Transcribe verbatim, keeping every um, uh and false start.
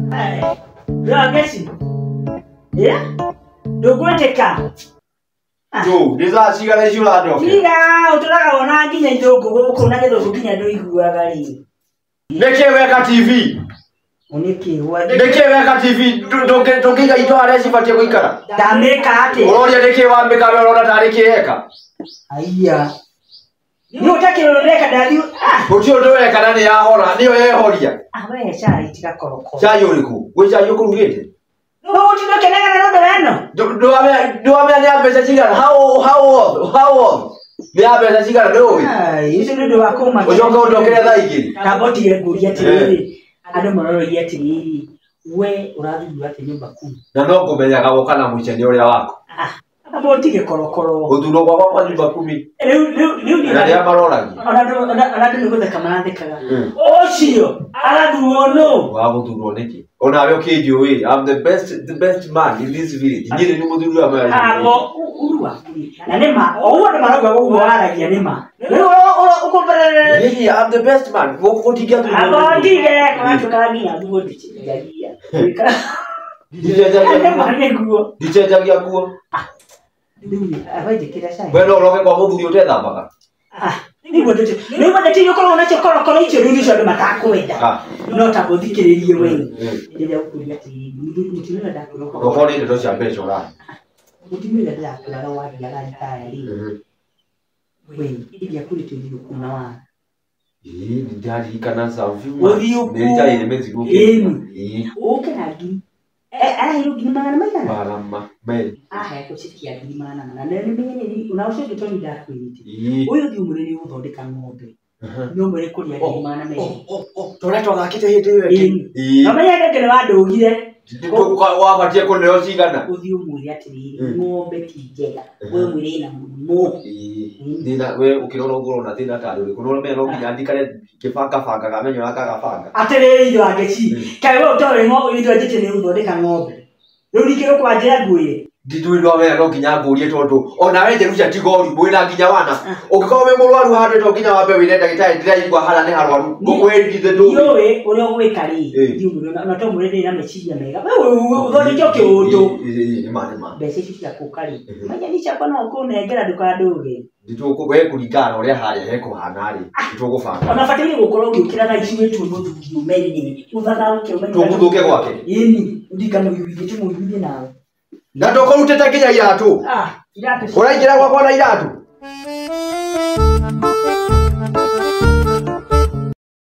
Ra gesi. Yeah? Ndogweteka. Jo, ndiza cigana icio urandoke. Tiga, utaraga wona nginya ithungu guku na githuku nginya nduiguaga ri. Niki weka T V? Uniki wa Niki weka T V? Ndoke ndokiga ito aria cibatie guikara. Ndameka ati. Uroria niki wambika we urona tari kieka. Aiya. Ni utake uroreka ndathi. Ah. Uti undu weka na ni yahora, niyo yehoria. Ah we chai tiga koroko. Chai uriku? We chai ukurugite? No uti no kenega na ndo weno. Do do ame do ame ni ambeca cigana? How how old? How old? Ni ambeca cigana ndu? Ah, icio ndu wakoma. Ucoka undokere thaa igiri. Kaboti nguria tiriri. Andu marororia tiriri. We urathuru ati nyumba kuu. Na no kumenyaga gukana muiceni uria wako. Ah. Aboti gikorokoro. Uthuro gwa kwa nyumba kumi. Riu riu riu ni ya maroragia. Ona ndo ona ndo ngutheka marathekaga. Ocio arathuro no. Wa guthuro niki? Ona we ukinjui, I'm the best the best man in this village. Nyiri ni muthuru wa mara. Ah, mo urua. Na nema, owo ndo marauga gugu aragia nema. Riu ukombere. Niki, I'm the best man. Gukutingia tu. Abondige kwa tukania nguo ndichigagia. Ndichejagia. Nema niguo. Ndichejagia kuo. Ndiu abaje kira sai. We no uroke kwa muthuri utethambaga. Ah, niguo ndete. Riu ndete yokoro nacho korokoro icio riu nicio ndo matakwenda. No ta guthikiririe we. Ndiria ukuria ati mutumira ndakuroko. Gokori ndo cia mbeca ura. Mutumira ndakura wa ndiaga ntari. We, idia kuri tuthio kuna wa. Eh, ndari kana safi. Uthio ku. Nita ile mezi guke. Eh. Uke nagi. Eh, ara hiyo gima na maana. Barama, meli. Ah, yako chikia gima na maana. Na mimi ni unaosha gitoni ndakwirite. Eh. Uyu ndi umuriri uthondeka ng'ombe. No mwere kuria gima na meli. Oh, oh, toretwa gakite hindi iyo eki. Eh. Amenya ngene wandugire. Wabatie kuneo cigana. Uthio mwiri atiriri ng'ombe ti njega. We mwiri na mumo. Thina we ukirora ugoro na thina tari uri kunora me no nginya ndikare kibanga banga gamenyo akagabanga atiriri ndo ageci kai we utore ngo itwe njite ni uthondeka ng'ombe riu rikiro kwa njira nguire nditui no we no nginya ngurie tondu ona we njeru cia tigori mwira nginya wana ugikorwo we murwaru handu to nginya wambe wire ndagitari ndiraigua hara ni harwaru ngukwendi ndu yowe uri gwikari ndiumuri na to muri na meciria mega we uthondeke kiundu ni mane ma mbeca ici cia kukari manya ni cia kono kunengera ndukanduge ndituko we kuringana uria haria hekuhana ri nditugubanga ona fatiri gukorwo ugiukira na ici wetu muthu umeri ni uthatha ukiumenya tuguthuke gwake yini ndikano yubithite mu yubithie nawe na ndokorutete nginya iratu ah iratu uraingira gwakwa na iratu